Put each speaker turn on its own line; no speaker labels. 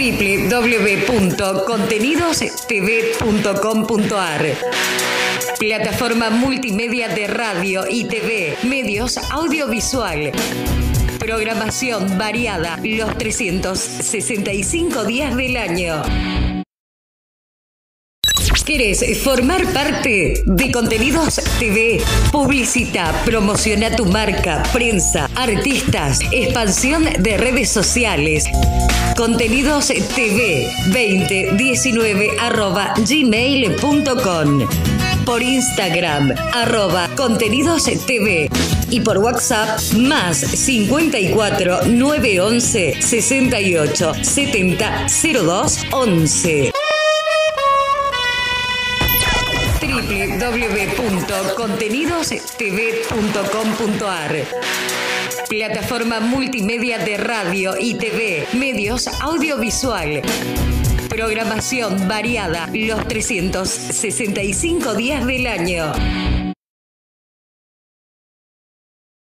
www.contenidostv.com.ar. Plataforma multimedia de radio y TV, medios audiovisual. Programación variada los 365 días del año. ¿Querés formar parte de Contenidos TV? Publicita, promociona tu marca, prensa, artistas, expansión de redes sociales. Contenidos TV 2019@gmail.com. Por Instagram, @Contenidos TV. Y por WhatsApp, más 54 911 68 70 02 11. www.contenidostv.com.ar. Plataforma multimedia de radio y TV, medios audiovisual. Programación variada los 365 días del año.